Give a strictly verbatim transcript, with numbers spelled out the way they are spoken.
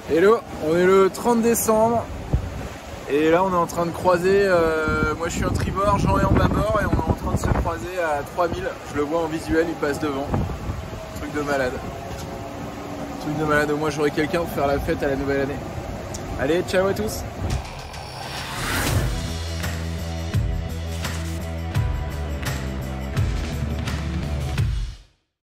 Hello, on est le trente décembre et là on est en train de croiser, euh, moi je suis en tribord, Jean est en bâbord et on est en train de se croiser à trois mille. Je le vois en visuel, il passe devant. Truc de malade. Truc de malade, au moins j'aurai quelqu'un pour faire la fête à la nouvelle année. Allez, ciao à tous.